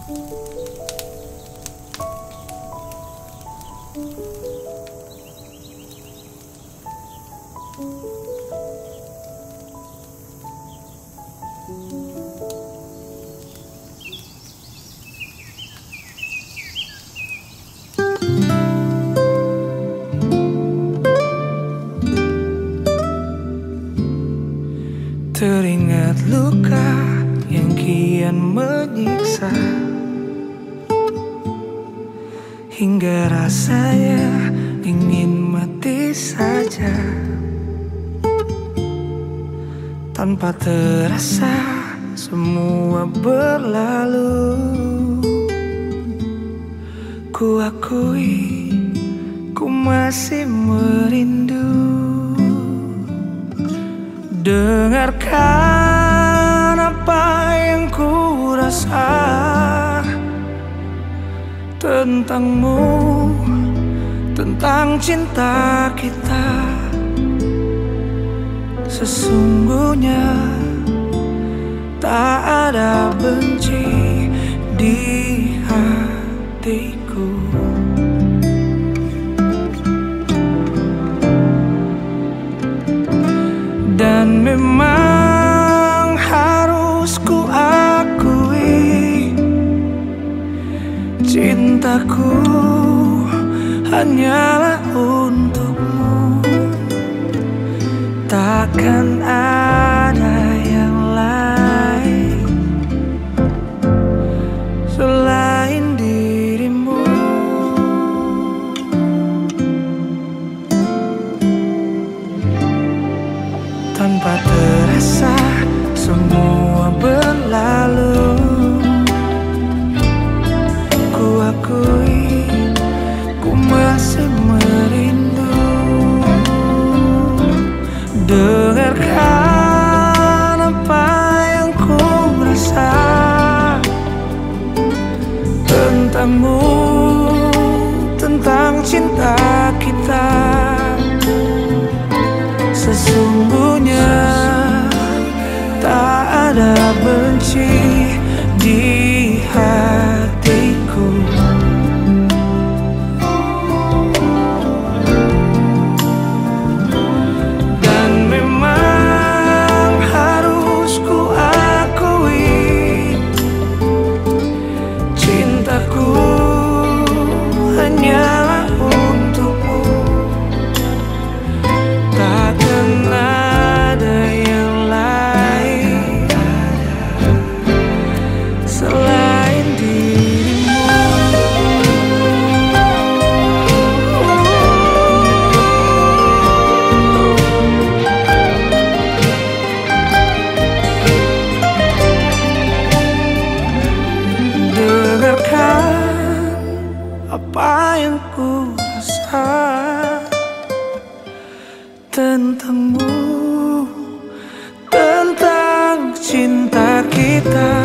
Teringat luka yang kian menyiksa, hingga rasanya ingin mati saja. Tanpa terasa semua berlalu. Ku akui ku masih merindu. Dengarkan apa yang ku rasa tentangmu, tentang cinta kita. Sesungguhnya tak ada benci di hatiku. Dan memang harus ku akui, cintaku hanyalah untukmu. Takkan ada yang lain selain dirimu. Tanpa terasa semua berlalu. Ku akui ku masih merindu. Dengarkan apa yang ku rasa tentangmu, tentang cinta kita. Sesungguhnya tak ada benci di hatiku. Dan memang harus ku akui, cintaku hanyalah untukmu. Takkan ada yang lain selain dirimu. Dengarkan apa yang ku rasa tentangmu, tentang cinta kita.